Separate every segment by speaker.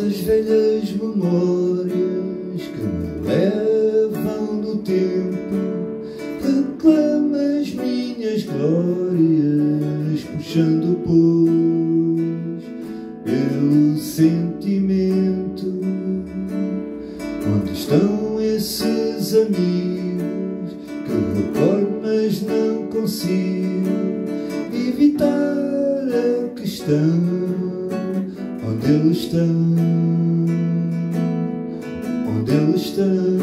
Speaker 1: Tantas velhas memórias que me levam no tempo, reclamo as minhas glórias, puxando pois pelo sentimento. Onde estão esses amigos que eu recordo, mas não consigo evitar a questão? Onde eles estão? Onde eles estão?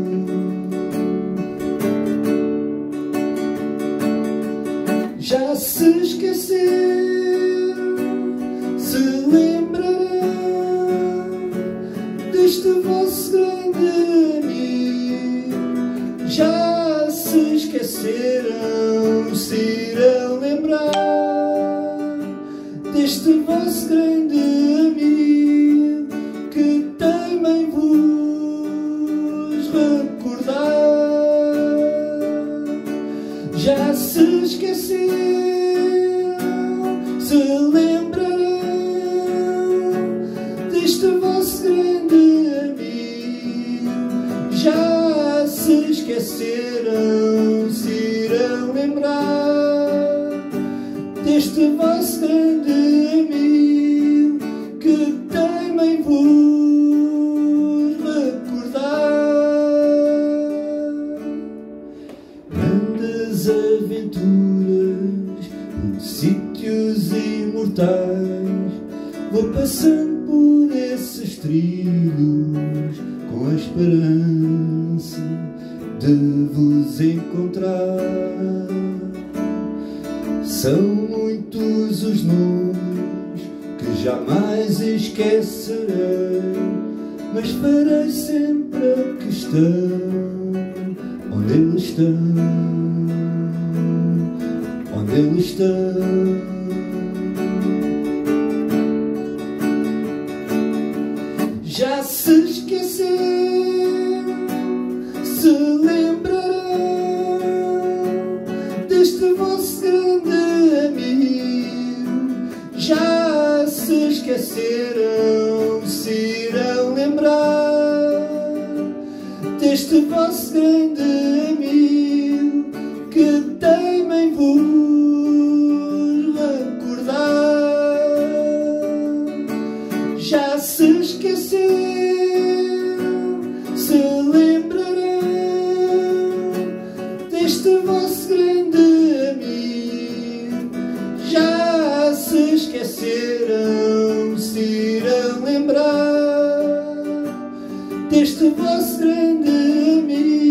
Speaker 1: Já se esqueceram, se lembrarão deste vosso grande amigo. Já se esqueceram, se irão lembrar deste vosso grande amigo que também vos recordar. Já se esqueceram, se lembrarão deste vosso grande amigo. Já se esqueceram, se irão lembrar deste vosso grande amigo que também vos recordar. Grandes aventuras por sítios imortais, vou passando por esses trilhos com a esperança de vos encontrar. São muitos os nomes que jamais esquecerei, mas farei sempre a questão: onde eles estão? Onde eles estão? Já se esqueceram, se lembrarão deste vosso grande amigo. Já se esqueceram, se irão lembrar deste vosso grande amigo que também vos recordar. Já se esqueceram, se lembrarão deste vosso grande amigo. Já se esqueceram, se irão lembrar deste vosso grande amigo.